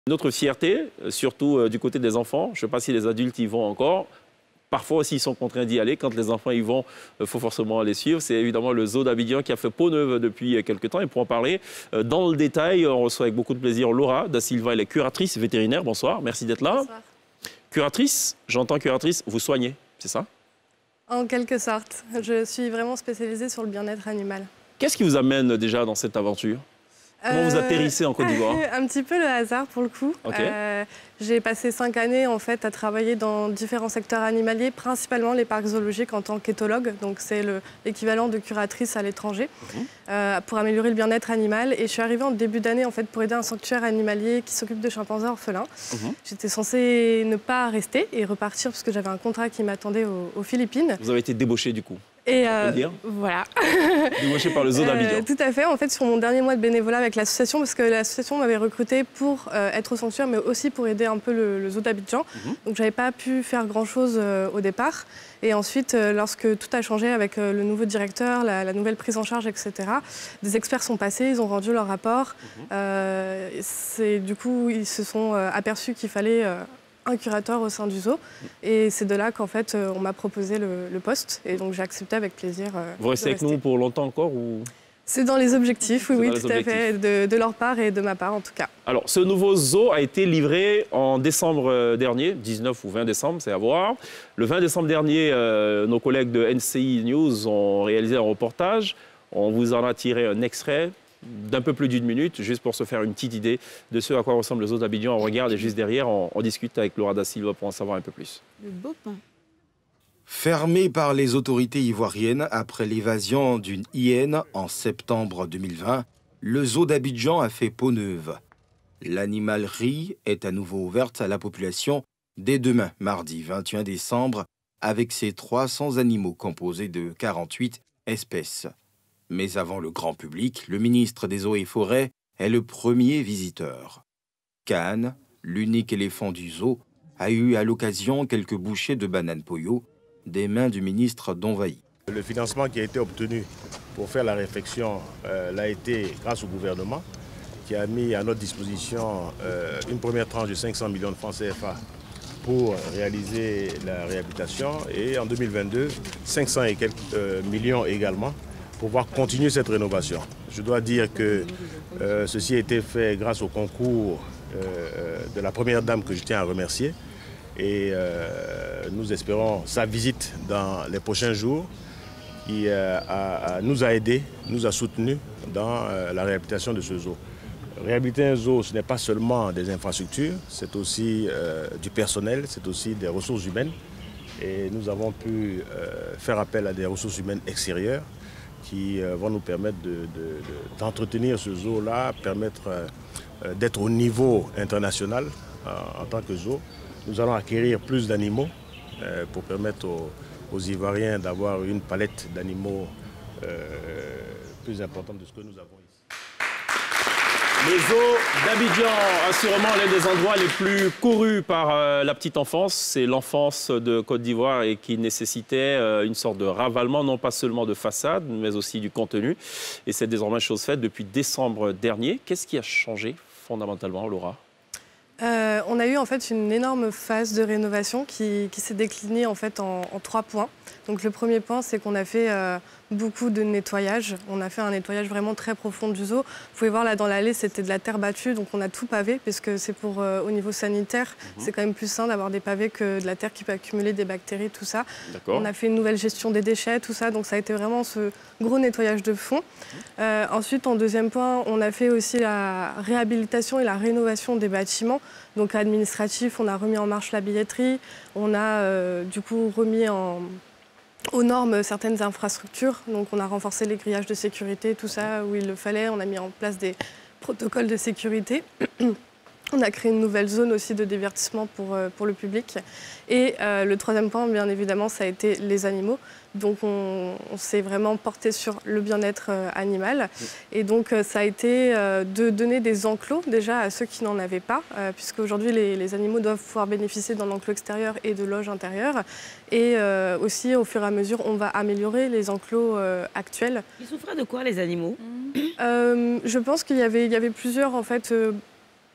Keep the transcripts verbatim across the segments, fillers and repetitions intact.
Notre fierté, surtout euh, du côté des enfants, je ne sais pas si les adultes y vont encore, parfois aussi ils sont contraints d'y aller, quand les enfants y vont, il faut forcément les suivre. C'est évidemment le zoo d'Abidjan qui a fait peau neuve depuis quelques temps. Et pour en parler, euh, dans le détail, on reçoit avec beaucoup de plaisir Laura Da Silva, elle est curatrice vétérinaire. Bonsoir, merci d'être là. Bonsoir. Curatrice, j'entends curatrice, vous soignez, c'est ça? En quelque sorte, je suis vraiment spécialisée sur le bien-être animal. Qu'est-ce qui vous amène déjà dans cette aventure? Comment vous atterrissez en Côte d'Ivoire? Un petit peu le hasard pour le coup. Okay. Euh, j'ai passé cinq années en fait à travailler dans différents secteurs animaliers, principalement les parcs zoologiques en tant qu'éthologue. Donc c'est l'équivalent de curatrice à l'étranger, mmh. euh, pour améliorer le bien-être animal. Et je suis arrivée en début d'année en fait pour aider un sanctuaire animalier qui s'occupe de chimpanzés orphelins. Mmh. J'étais censée ne pas rester et repartir parce que j'avais un contrat qui m'attendait aux, aux Philippines. Vous avez été débauchée du coup? Et euh, voilà. Débauché par le zoo d'Abidjan. Euh, tout à fait. En fait, sur mon dernier mois de bénévolat avec l'association, parce que l'association m'avait recruté pour euh, être au sanctuaire, mais aussi pour aider un peu le, le zoo d'Abidjan. Mm-hmm. Donc, j'avais pas pu faire grand-chose euh, au départ. Et ensuite, euh, lorsque tout a changé avec euh, le nouveau directeur, la, la nouvelle prise en charge, et cetera, des experts sont passés, ils ont rendu leur rapport. Mm-hmm. euh, c'est, du coup, ils se sont euh, aperçus qu'il fallait Euh, un curateur au sein du zoo. Et c'est de là qu'en fait, on m'a proposé le, le poste. Et donc, j'ai accepté avec plaisir. Euh, Vous restez avec nous pour longtemps encore ou... C'est dans les objectifs, oui, oui, tout objectifs. à fait, de, de leur part et de ma part en tout cas. Alors, ce nouveau zoo a été livré en décembre dernier, dix-neuf ou vingt décembre, c'est à voir. Le vingt décembre dernier, euh, nos collègues de N C I News ont réalisé un reportage. On vous en a tiré un extrait d'un peu plus d'une minute, juste pour se faire une petite idée de ce à quoi ressemble le zoo d'Abidjan. On regarde et juste derrière, on, on discute avec Laura Da Silva pour en savoir un peu plus. Le beau pain. Fermé par les autorités ivoiriennes après l'évasion d'une hyène en septembre deux mille vingt, le zoo d'Abidjan a fait peau neuve. L'animalerie est à nouveau ouverte à la population dès demain, mardi vingt et un décembre, avec ses trois cents animaux composés de quarante-huit espèces. Mais avant le grand public, le ministre des Eaux et Forêts est le premier visiteur. Khan, l'unique éléphant du zoo, a eu à l'occasion quelques bouchées de bananes Poyo des mains du ministre Donvaï. Le financement qui a été obtenu pour faire la réflexion euh, l'a été grâce au gouvernement qui a mis à notre disposition euh, une première tranche de cinq cents millions de francs C F A pour réaliser la réhabilitation et en deux mille vingt-deux, cinq cents et quelques euh, millions également pour pouvoir continuer cette rénovation. Je dois dire que euh, ceci a été fait grâce au concours euh, de la première dame que je tiens à remercier. Et euh, nous espérons sa visite dans les prochains jours qui euh, a, a, nous a aidés, nous a soutenus dans euh, la réhabilitation de ce zoo. Réhabiliter un zoo, ce n'est pas seulement des infrastructures, c'est aussi euh, du personnel, c'est aussi des ressources humaines. Et nous avons pu euh, faire appel à des ressources humaines extérieures qui euh, vont nous permettre d'entretenir de, de, de, ce zoo-là, permettre euh, d'être au niveau international euh, en tant que zoo. Nous allons acquérir plus d'animaux euh, pour permettre aux, aux Ivoiriens d'avoir une palette d'animaux euh, plus importante de ce que nous avons ici. Le zoo d'Abidjan, assurément l'un des endroits les plus courus par euh, la petite enfance. C'est l'enfance de Côte d'Ivoire et qui nécessitait euh, une sorte de ravalement, non pas seulement de façade, mais aussi du contenu. Et c'est désormais chose faite depuis décembre dernier. Qu'est-ce qui a changé fondamentalement, Laura ? Euh, on a eu en fait une énorme phase de rénovation qui, qui s'est déclinée en fait en, en trois points. Donc le premier point, c'est qu'on a fait euh, beaucoup de nettoyage. On a fait un nettoyage vraiment très profond du zoo. Vous pouvez voir là dans l'allée, c'était de la terre battue, donc on a tout pavé parce que c'est pour euh, au niveau sanitaire, mmh. c'est quand même plus sain d'avoir des pavés que de la terre qui peut accumuler des bactéries, tout ça. On a fait une nouvelle gestion des déchets, tout ça. Donc ça a été vraiment ce gros nettoyage de fond. Mmh. Euh, ensuite, en deuxième point, on a fait aussi la réhabilitation et la rénovation des bâtiments. Donc administratif, on a remis en marche la billetterie, on a euh, du coup remis en, aux normes certaines infrastructures. Donc on a renforcé les grillages de sécurité, tout ça où il le fallait. On a mis en place des protocoles de sécurité. On a créé une nouvelle zone aussi de divertissement pour, euh, pour le public. Et euh, le troisième point, bien évidemment, ça a été les animaux. Donc on, on s'est vraiment porté sur le bien-être euh, animal. Et donc euh, ça a été euh, de donner des enclos déjà à ceux qui n'en avaient pas, euh, puisque aujourd'hui les, les animaux doivent pouvoir bénéficier d'un enclos extérieur et de loges intérieures. Et euh, aussi, au fur et à mesure, on va améliorer les enclos euh, actuels. Ils souffraient de quoi, les animaux ? euh, Je pense qu'il y avait, il y avait plusieurs en fait, euh,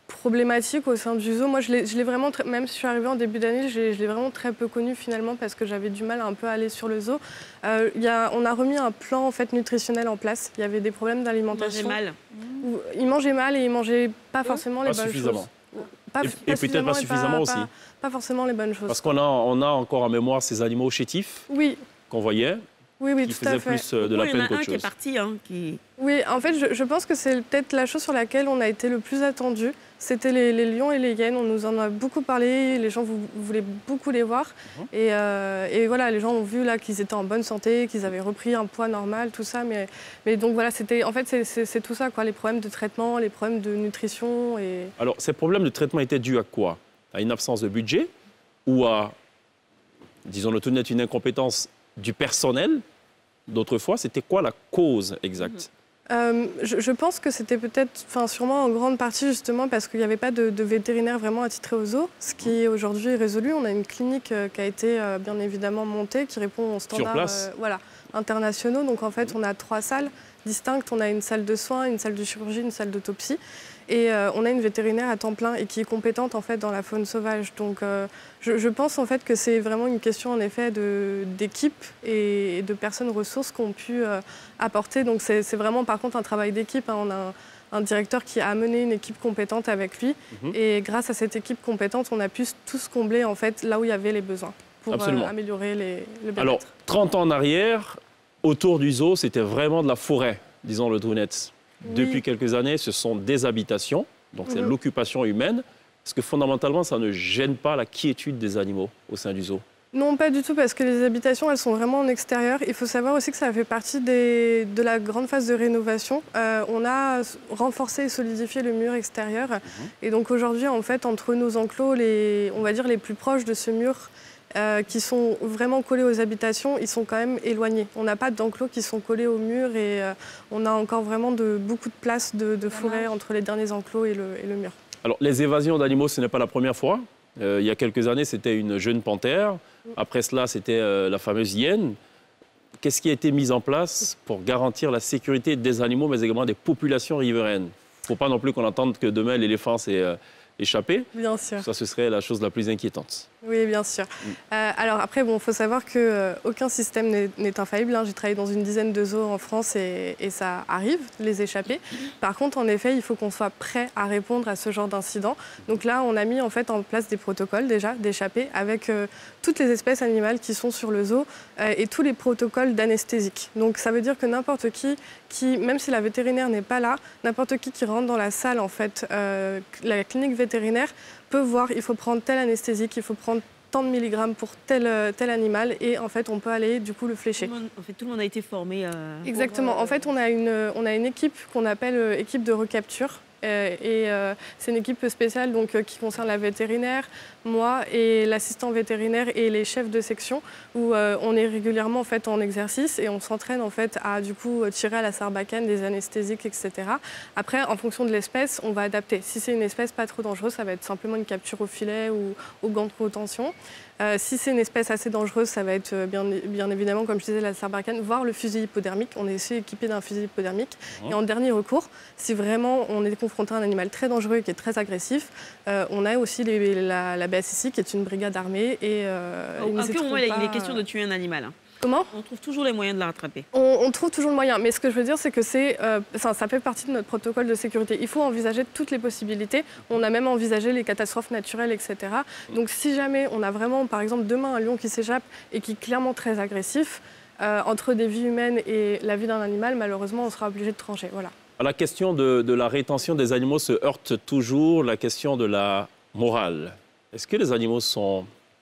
problématique au sein du zoo. Moi, je l'ai vraiment, très, même si je suis arrivée en début d'année, je l'ai vraiment très peu connu finalement parce que j'avais du mal à un peu aller sur le zoo. Euh, y a, on a remis un plan en fait, nutritionnel en place. Il y avait des problèmes d'alimentation. Ils mangeaient mal. Ils mangeaient mal et ils mangeaient pas forcément pas les bonnes suffisamment. choses. Pas, et pas et peut-être pas suffisamment pas, aussi. Pas, pas forcément les bonnes choses. Parce qu'on a, on a encore en mémoire ces animaux chétifs oui. qu'on voyait. Oui, oui, qui tout à fait. plus de la oui, peine il y en a un qu'autre qui est chose. parti. Hein, qui... Oui, en fait, je, je pense que c'est peut-être la chose sur laquelle on a été le plus attendu. C'était les, les lions et les hyènes. On nous en a beaucoup parlé. Les gens vou voulaient beaucoup les voir. Mmh. Et, euh, et voilà, les gens ont vu là qu'ils étaient en bonne santé, qu'ils avaient repris un poids normal, tout ça. Mais, mais donc voilà, c'était en fait c'est tout ça, quoi. Les problèmes de traitement, les problèmes de nutrition. Et... Alors, ces problèmes de traitement étaient dus à quoi? À une absence de budget ou à, disons-le tout net, une incompétence du personnel? D'autres fois, c'était quoi la cause exacte? euh, je, je pense que c'était peut-être, enfin sûrement en grande partie justement parce qu'il n'y avait pas de, de vétérinaire vraiment attitré au zoo, ce qui aujourd'hui est résolu. On a une clinique euh, qui a été euh, bien évidemment montée, qui répond aux standards euh, voilà, internationaux. Donc en fait, on a trois salles distinctes. On a une salle de soins, une salle de chirurgie, une salle d'autopsie. Et euh, on a une vétérinaire à temps plein et qui est compétente en fait dans la faune sauvage. Donc euh, je, je pense en fait que c'est vraiment une question en effet d'équipe et de personnes ressources qu'on pu euh, apporter. Donc c'est vraiment par contre un travail d'équipe. Hein. On a un, un directeur qui a amené une équipe compétente avec lui. Mmh. Et grâce à cette équipe compétente, on a pu tous combler en fait là où il y avait les besoins pour euh, améliorer les, le bien-être. Alors trente ans en arrière, autour du zoo, c'était vraiment de la forêt, disons le tout net. Depuis oui. quelques années, ce sont des habitations, donc c'est mmh. l'occupation humaine. Est-ce que fondamentalement, ça ne gêne pas la quiétude des animaux au sein du zoo? Non, pas du tout, parce que les habitations, elles sont vraiment en extérieur. Il faut savoir aussi que ça fait partie des, de la grande phase de rénovation. Euh, on a renforcé et solidifié le mur extérieur. Mmh. Et donc aujourd'hui, en fait, entre nos enclos, les, on va dire les plus proches de ce mur, Euh, qui sont vraiment collés aux habitations, ils sont quand même éloignés. On n'a pas d'enclos qui sont collés au mur et euh, on a encore vraiment de, beaucoup de place de, de forêt entre les derniers enclos et le, et le mur. Alors, les évasions d'animaux, ce n'est pas la première fois. Euh, il y a quelques années, c'était une jeune panthère. Après cela, c'était euh, la fameuse hyène. Qu'est-ce qui a été mis en place pour garantir la sécurité des animaux, mais également des populations riveraines? Il ne faut pas non plus qu'on entende que demain, l'éléphant s'est euh, échappé. Bien sûr. Ça, ce serait la chose la plus inquiétante. Oui, bien sûr. Mm. Euh, alors après, bon, faut savoir que euh, aucun système n'est infaillible. Hein. J'ai travaillé dans une dizaine de zoos en France et, et ça arrive, les échappées. Par contre, en effet, il faut qu'on soit prêt à répondre à ce genre d'incident. Donc là, on a mis en fait en place des protocoles déjà d'échappées avec euh, toutes les espèces animales qui sont sur le zoo euh, et tous les protocoles d'anesthésique. Donc ça veut dire que n'importe qui, qui, même si la vétérinaire n'est pas là, n'importe qui qui rentre dans la salle, en fait, euh, la clinique vétérinaire peut voir, il faut prendre telle anesthésique, il faut prendre tant de milligrammes pour tel, tel animal et en fait on peut aller du coup le flécher. Tout le monde, en fait, tout le monde a été formé. Euh, Exactement. Pour, euh... En fait on a une, on a une équipe qu'on appelle euh, équipe de recapture. Euh, et euh, c'est une équipe spéciale donc, euh, qui concerne la vétérinaire, moi et l'assistant vétérinaire et les chefs de section où euh, on est régulièrement en, fait, en exercice et on s'entraîne en fait, à du coup, tirer à la sarbacane des anesthésiques, et cetera. Après, en fonction de l'espèce, on va adapter. Si c'est une espèce pas trop dangereuse, ça va être simplement une capture au filet ou au gant de contention. Euh, si c'est une espèce assez dangereuse, ça va être bien, bien évidemment, comme je disais, la sarbacane, voire le fusil hypodermique. On est aussi équipé d'un fusil hypodermique. Mmh. Et en dernier recours, si vraiment on est confronté à un animal très dangereux et qui est très agressif, euh, on a aussi les, la, la B S I C, qui est une brigade armée. Et, euh, Donc, à quel moment il est question de tuer un animal hein. Comment? On trouve toujours les moyens de la rattraper. On, on trouve toujours le moyen, mais ce que je veux dire, c'est que c'est, euh, ça, ça fait partie de notre protocole de sécurité. Il faut envisager toutes les possibilités. On a même envisagé les catastrophes naturelles, et cetera. Donc si jamais on a vraiment, par exemple, demain un lion qui s'échappe et qui est clairement très agressif, euh, entre des vies humaines et la vie d'un animal, malheureusement, on sera obligé de trancher. Voilà. La question de, de la rétention des animaux se heurte toujours la question de la morale. Est-ce que les animaux sont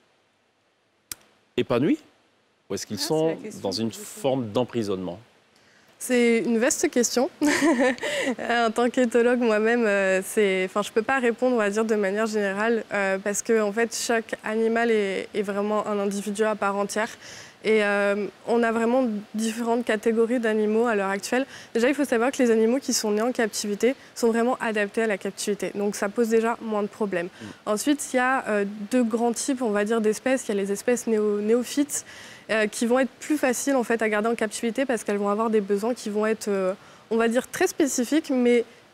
épanouis? Ou est-ce qu'ils ah, sont dans une forme d'emprisonnement? C'est une vaste question. En tant qu'éthologue, moi-même, euh, enfin, je ne peux pas répondre, on va dire, de manière générale, euh, parce que en fait, chaque animal est, est vraiment un individu à part entière. Et euh, on a vraiment différentes catégories d'animaux à l'heure actuelle. Déjà, il faut savoir que les animaux qui sont nés en captivité sont vraiment adaptés à la captivité. Donc ça pose déjà moins de problèmes. Mmh. Ensuite, il y a euh, deux grands types, on va dire, d'espèces. Il y a les espèces néo néophytes euh, qui vont être plus faciles en fait, à garder en captivité parce qu'elles vont avoir des besoins qui vont être, euh, on va dire, très spécifiques, mais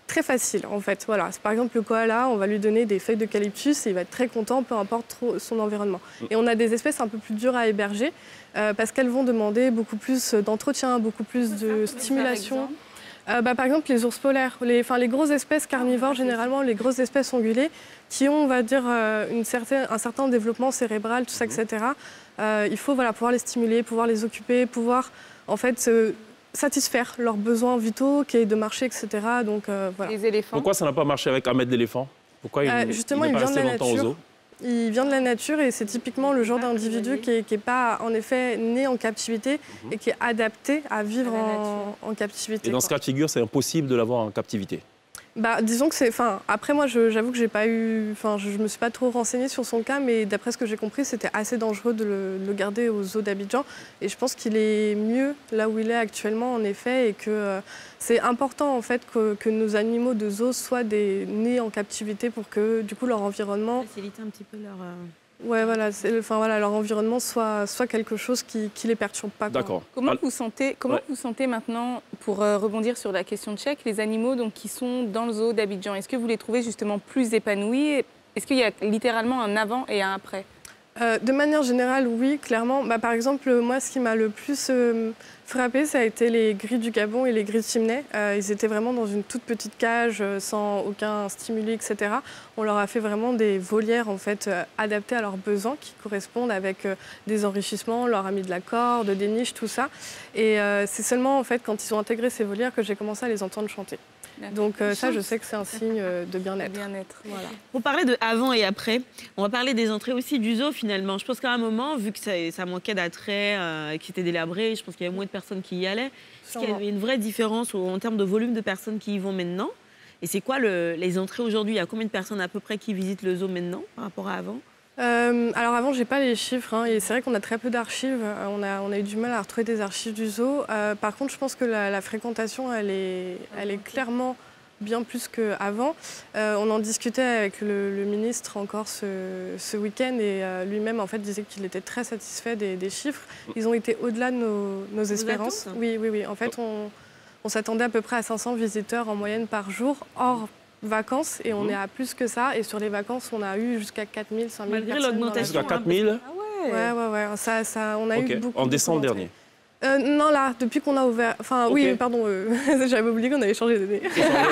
très facile, en fait. Voilà. Par exemple, le koala, on va lui donner des feuilles d'eucalyptus et il va être très content, peu importe trop son environnement. Et on a des espèces un peu plus dures à héberger euh, parce qu'elles vont demander beaucoup plus d'entretien, beaucoup plus de stimulation. Euh, bah, par exemple, les ours polaires, les, les grosses espèces carnivores, généralement, les grosses espèces ongulées, qui ont, on va dire, euh, une certaine, un certain développement cérébral, tout ça, et cetera. Euh, il faut voilà, pouvoir les stimuler, pouvoir les occuper, pouvoir, en fait, euh, satisfaire leurs besoins vitaux, qui est de marcher, et cetera. Donc, euh, voilà. Les éléphants. Pourquoi ça n'a pas marché avec Ahmed l'éléphant? Pourquoi il, euh, justement, il n'est il pas vient de resté la longtemps au zoo? nature. Il vient de la nature et c'est typiquement le genre d'individu qui n'est pas, en effet, né en captivité mmh. et qui est adapté à vivre en, en captivité. Et dans quoi. ce cas de figure, c'est impossible de l'avoir en captivité? Bah, disons que c'est... Enfin, après, moi, j'avoue que j'ai pas eu... Enfin, je ne me suis pas trop renseignée sur son cas, mais d'après ce que j'ai compris, c'était assez dangereux de le, le garder au zoo d'Abidjan. Et je pense qu'il est mieux là où il est actuellement, en effet, et que euh, c'est important, en fait, que, que nos animaux de zoo soient des, nés en captivité pour que, du coup, leur environnement... Faciliter un petit peu leur... Euh... Ouais, voilà, enfin, voilà, leur environnement soit, soit quelque chose qui ne les perturbe pas. D'accord. Comment, vous sentez, comment ouais. vous sentez maintenant, pour euh, rebondir sur la question de Cheikh, les animaux donc, qui sont dans le zoo d'Abidjan? Est-ce que vous les trouvez justement plus épanouis? Est-ce qu'il y a littéralement un avant et un après? euh, De manière générale, oui, clairement. Bah, par exemple, moi, ce qui m'a le plus euh, frappé, ça a été les gris du Gabon et les gris de Chimney. Euh, ils étaient vraiment dans une toute petite cage, euh, sans aucun stimuli, et cetera. On leur a fait vraiment des volières en fait, euh, adaptées à leurs besoins, qui correspondent avec euh, des enrichissements. On leur a mis de la corde, des niches, tout ça. Et euh, c'est seulement en fait, quand ils ont intégré ces volières que j'ai commencé à les entendre chanter. Donc euh, ça, je sais que c'est un signe de bien-être. Bien-être, voilà. Pour parler de avant et après, on va parler des entrées aussi du zoo finalement. Je pense qu'à un moment, vu que ça, ça manquait d'attrait, euh, qui était délabré, je pense qu'il y avait moins de personnes qui y allaient. Est-ce qu'il y avait une vraie différence en termes de volume de personnes qui y vont maintenant? Et c'est quoi le, les entrées aujourd'hui? Il y a combien de personnes à peu près qui visitent le zoo maintenant par rapport à avant? Euh, alors avant, j'ai pas les chiffres, hein, et c'est vrai qu'on a très peu d'archives. Euh, on, a, on a eu du mal à retrouver des archives du zoo. Euh, par contre, je pense que la, la fréquentation, elle est, elle est clairement bien plus qu'avant. Euh, on en discutait avec le, le ministre encore ce, ce week-end et euh, lui-même en fait disait qu'il était très satisfait des, des chiffres. Ils ont été au-delà de nos, nos espérances. Oui, oui, oui. En fait, on, on s'attendait à peu près à cinq cents visiteurs en moyenne par jour, hors vacances, et on mmh. est à plus que ça. Et sur les vacances, on a eu jusqu'à quatre mille, cinq mille personnes. Malgré l'augmentation. Jusqu'à quatre mille? Ah ouais. Ouais, ouais, ouais. Ça, ça, on a okay. eu beaucoup. En décembre dernier? Euh, non, là, depuis qu'on a ouvert... Enfin, okay. oui, pardon, euh, j'avais oublié qu'on avait changé d'année.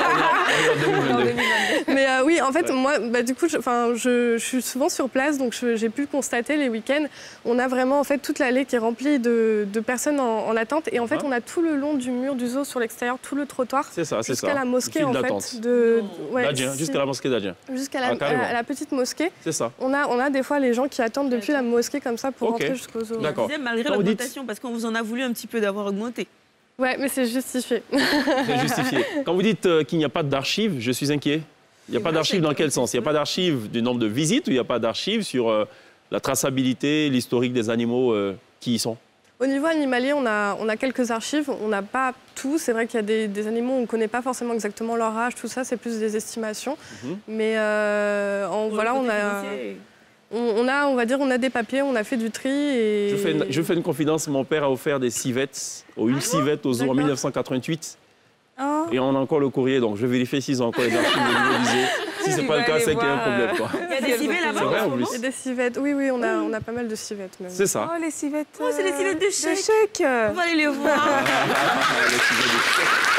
Mais euh, oui, en fait, ouais. moi, bah, du coup, je, je, je suis souvent sur place, donc j'ai pu constater les week-ends. On a vraiment, en fait, toute l'allée qui est remplie de, de personnes en, en attente. Et en fait, on a tout le long du mur du zoo, sur l'extérieur, tout le trottoir. C'est ça, c'est ça. Jusqu'à la mosquée, en fait. De, de, ouais, si, jusqu'à la mosquée d'Adjien. Jusqu'à la, ah, la petite mosquée. C'est ça. On a, on a des fois les gens qui attendent depuis la mosquée, comme ça, pour okay. rentrer jusqu'au zoo. D'accord. Malgré l'augmentation, parce qu'on vous en a voulu un petit peu d'avoir augmenté. Ouais, mais c'est justifié. C'est justifié. Quand vous dites euh, qu'il n'y a pas d'archives, je suis inquiet. Il n'y a pas d'archives dans quel sens? Il n'y a pas d'archives du nombre de visites ou il n'y a pas d'archives sur euh, la traçabilité, l'historique des animaux euh, qui y sont? Au niveau animalier, on a, on a quelques archives. On n'a pas tout. C'est vrai qu'il y a des, des animaux où on ne connaît pas forcément exactement leur âge. Tout ça, c'est plus des estimations. Mm-hmm. Mais euh, en, voilà, on a... On a, on va dire, on a des papiers, on a fait du tri et... Je fais une, je fais une confidence, mon père a offert des civettes, ou une ah, civette au zoo en mille neuf cent quatre-vingt-huit. Oh. Et on a encore le courrier, donc je vais vérifier s'ils ont encore les archives au niveau du zoo. Si c'est pas le cas, c'est qu'il y a un problème, quoi. Il y a des civettes là-bas. C'est vrai en plus. Il y a des civettes, oui, oui, on a, on a pas mal de civettes même. C'est ça. Oh, les civettes. Oh, c'est les civettes de Cheikh. Cheikh. On va aller les voir. Les civettes de Cheikh.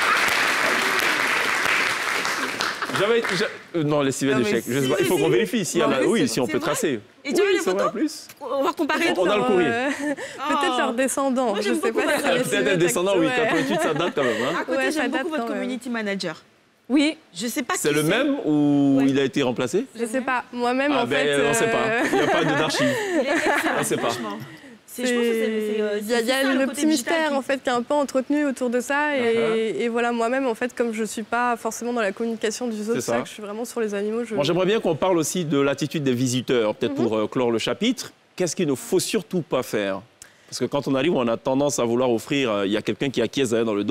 J'avais, euh, non, les civettes de Cheikh. Si, il faut si, qu'on vérifie si, non, a, oui, si on peut vrai. tracer. Et tu oui, veux les photos plus. On va comparer. On a le courrier. Euh, peut-être leurs descendants. Moi, je sais pas. Peut-être les descendants, oui. quatre-vingt-huit, ça date quand même. Hein. À côté, ouais, j'aime beaucoup votre community manager. Oui. Je sais pas. C'est le même ou ouais. il a été remplacé? Je sais pas. Moi-même, ah en ben, fait. On ne sait pas. Il n'y a pas d'archives. On ne sait pas. Il y a, y a le, le petit mystère qui... en fait, qui est un peu entretenu autour de ça. Et, uh-huh. et voilà, moi-même, en fait, comme je ne suis pas forcément dans la communication du zoo, c'est ça. ça que je suis vraiment sur les animaux. Je... Bon, j'aimerais bien qu'on parle aussi de l'attitude des visiteurs, peut-être mm-hmm. pour euh, clore le chapitre. Qu'est-ce qu'il ne faut surtout pas faire? Parce que quand on arrive, on a tendance à vouloir offrir, il euh, y a quelqu'un qui acquiesce derrière dans le dos,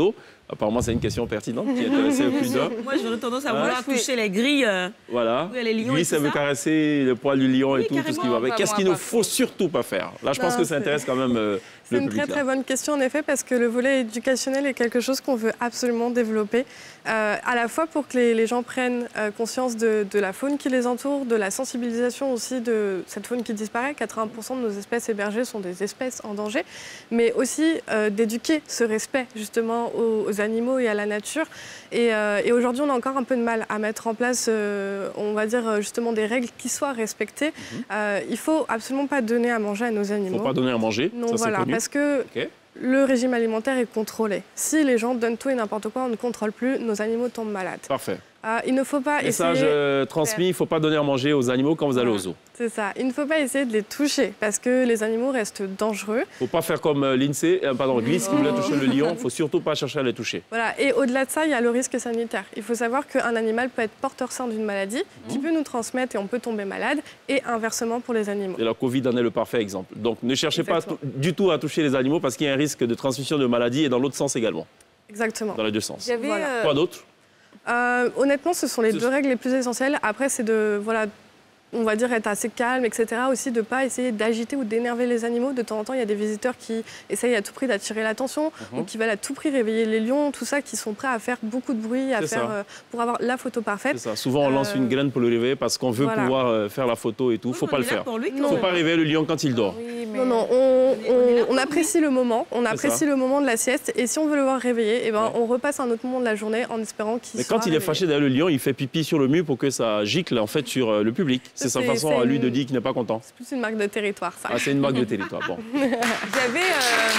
Apparemment, c'est une question pertinente qui intéressait plus d'un. Moi, j'aurais tendance à Hein? vouloir toucher les grilles. euh, Voilà. où il y a les lions Lui, et ça tout veut ça. caresser le poil du lion Oui, et tout, tout ce qui carrément. va avec. Pas Qu'est-ce moi, qu'il ne pas faut surtout pas faire? Là, je pense Non, que ça c'est- intéresse quand même euh, C'est le une public. très là. très bonne question en effet parce que le volet éducationnel est quelque chose qu'on veut absolument développer, euh, à la fois pour que les, les gens prennent euh, conscience de, de la faune qui les entoure, de la sensibilisation aussi de cette faune qui disparaît. quatre-vingts pour cent de nos espèces hébergées sont des espèces en danger, mais aussi euh, d'éduquer ce respect justement aux, aux animaux et à la nature. Et, euh, et aujourd'hui, on a encore un peu de mal à mettre en place, euh, on va dire justement des règles qui soient respectées. Mhm. Euh, il faut absolument pas donner à manger à nos Il ne animaux. faut pas donner à manger, Non, ça c'est voilà, connu. parce que Ok. le régime alimentaire est contrôlé. Si les gens donnent tout et n'importe quoi, on ne contrôle plus, nos animaux tombent malades. Parfait. Euh, il ne faut pas Message essayer... euh, transmis, il ne faut pas donner à manger aux animaux quand vous allez au zoo. C'est ça. Il ne faut pas essayer de les toucher parce que les animaux restent dangereux. Il ne faut pas faire comme euh, l'INSEE, euh, pardon, Gliss qui voulait toucher le lion. Il ne faut surtout pas chercher à le toucher. Voilà. Et au-delà de ça, il y a le risque sanitaire. Il faut savoir qu'un animal peut être porteur sain d'une maladie qui peut nous transmettre et on peut tomber malade, et inversement pour les animaux. Et la Covid en est le parfait exemple. Donc ne cherchez Exactement. pas du tout à toucher les animaux parce qu'il y a un risque de transmission de maladie et dans l'autre sens également. Exactement. Dans les deux sens. J'avais Voilà. euh, Quoi d'autre? Euh, honnêtement, ce sont les Ce- deux règles les plus essentielles. Après, c'est de, voilà, on va dire, être assez calme, et cetera. Aussi, de ne pas essayer d'agiter ou d'énerver les animaux. De temps en temps, il y a des visiteurs qui essayent à tout prix d'attirer l'attention, Mhm. ou qui veulent à tout prix réveiller les lions, tout ça, qui sont prêts à faire beaucoup de bruit, à C'est faire, ça. euh, pour avoir la photo C'est parfaite. ça. Souvent on lance Euh, une graine pour le réveiller parce qu'on veut voilà. pouvoir euh, faire la photo et tout. Il ne faut Oui, pas on le est là faire. pour lui, Il quand ne faut même. pas réveiller le lion quand il dort. oui, mais- Non, non, on, on est là on- pour on lui. apprécie le moment, on apprécie ça. le moment de la sieste, et si on veut le voir réveiller, eh ben, Ouais. on repasse un autre moment de la journée en espérant qu'il Mais soit quand il est réveillé. fâché derrière le lion, il fait pipi sur le mur pour que ça gicle en fait sur euh, le public. C'est sa C'est- façon c'est à lui une- de dire qu'il n'est pas content. C'est plus une marque de territoire, ça. Ah, c'est une marque de territoire. Bon. J'avais euh,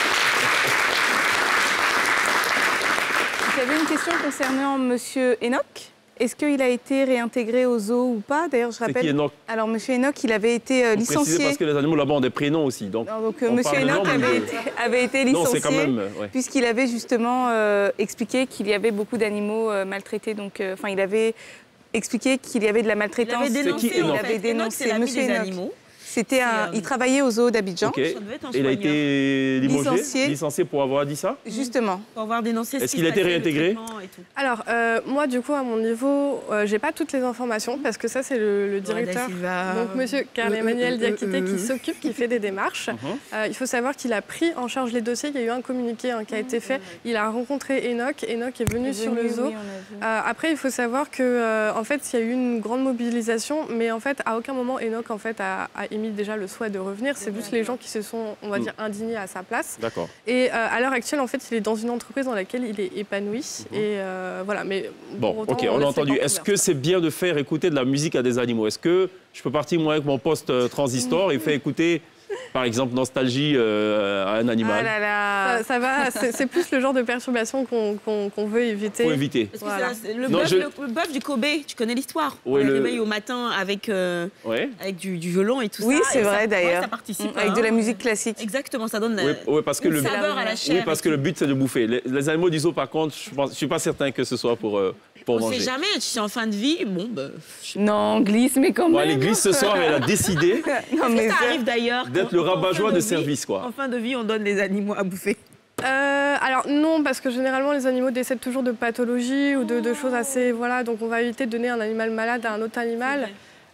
j'avais une question concernant Monsieur Enoch. Est-ce qu'il a été réintégré au zoo ou pas? D'ailleurs, je C'est qui rappelle. Enoch? Alors, Monsieur Enoch, il avait été euh, Faut préciser licencié. parce que les animaux là-bas ont des prénoms aussi. Donc, Non, donc, euh, on Monsieur parle de Enoch nom, mais avait de- été, avait été non, licencié. c'est quand même. euh, ouais. Puisqu'il avait justement euh, expliqué qu'il y avait beaucoup d'animaux euh, maltraités. Donc, euh, enfin, il avait expliqué qu'il y avait de la Il maltraitance. avait dénoncé, qui, en Enoch fait. Il avait Enoch, dénoncé c'est l'ami Monsieur des Enoch. animaux. C'était un... C'est, euh, Il travaillait au zoo d'Abidjan. Ok. Ça devait être un Et il a soigneur. été limogé, Licencié. licencié pour avoir dit ça. Justement. Pour avoir dénoncé ce Est-ce qui qu'il a se été passait, le réintégré? traitement et tout. Alors, euh, moi, du coup, à mon niveau, euh, j'ai pas toutes les informations parce que ça, c'est le, le directeur. Donc, monsieur Carl-Emmanuel Diakité qui s'occupe, qui fait des démarches. Mhm. Euh, il faut savoir qu'il a pris en charge les dossiers. Il y a eu un communiqué hein, qui a été fait. Il a rencontré Enoch. Enoch est venu sur le zoo. Oui, on a vu. Euh, après, il faut savoir que, euh, en fait, il y a eu une grande mobilisation, mais en fait, à aucun moment Enoch en fait a, a émis déjà le souhait de revenir. C'est juste les gens qui se sont, on va Mm. dire, indignés à sa place. D'accord. Et euh, à l'heure actuelle, en fait, il est dans une entreprise dans laquelle il est épanoui. Et euh, voilà. Mais Bon, pour autant, ok, on laisse a les entendu. portes Est-ce ouvertes. que c'est bien de faire écouter de la musique à des animaux? Est-ce que je peux partir, moi, avec mon poste euh, transistor et faire écouter, par exemple, Nostalgie euh, à un Ah animal? là là. Ça, ça va, c'est c'est plus le genre de perturbation qu'on qu'on- qu'on veut éviter. Faut éviter. Parce que Voilà. c'est- le, Non, bœuf, je- le, le bœuf du Kobe, tu connais l'histoire. Ouais, On le le- réveille au matin avec, euh, Ouais. avec du, du violon et tout Oui, ça. c'est et ça- vrai, ouais, d'ailleurs. ça participe. Avec de la hein. musique classique. Exactement, ça donne Oui, euh, oui, parce que une le, saveur à la chair. oui, parce que le but, c'est de bouffer. Les, les animaux du zoo, par contre, je ne suis pas certain que ce soit pour, euh, pour On manger. sait jamais, tu es en fin de vie, bon, bah, je sais Non, glisse, mais quand Bon, même. allez, Glisse, ce soir, elle a décidé Non, pas. mais Ça arrive d'ailleurs. d'être qu'en- le qu'en rabat-joie fin de vie- service, quoi. En fin de vie, on donne les animaux à bouffer. Euh, alors non, parce que généralement les animaux décèdent toujours de pathologies ou de, de choses assez... Voilà, donc on va éviter de donner un animal malade à un autre animal.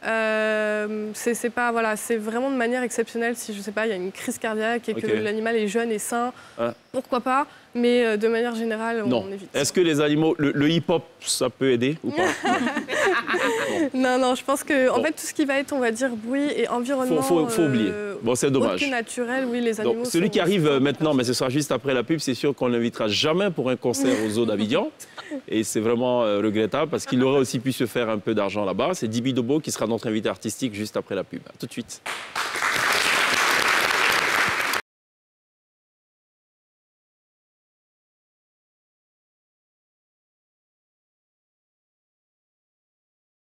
Euh, c'est c'est pas... Voilà, c'est vraiment de manière exceptionnelle si, je sais pas, il y a une crise cardiaque et que Ok. l'animal est jeune et sain, Ah. pourquoi pas, mais euh, de manière générale, Non. on évite. Est-ce que les animaux, le, le hip-hop, ça peut aider ou pas? Non, non, je pense que, en Bon. fait, tout ce qui va être, on va dire, bruit et environnement... Faut, faut, faut oublier. euh, Bon, c'est autre dommage. que naturel, oui, les animaux Donc, celui sont- qui arrive sont euh, maintenant, mais ce sera juste après la pub, c'est sûr qu'on ne l'invitera jamais pour un concert au zoo d'Abidjan. Et c'est vraiment euh, regrettable parce qu'il aurait aussi pu se faire un peu d'argent là-bas. C'est Dibi Dobo qui sera notre invité artistique juste après la pub. À tout de suite.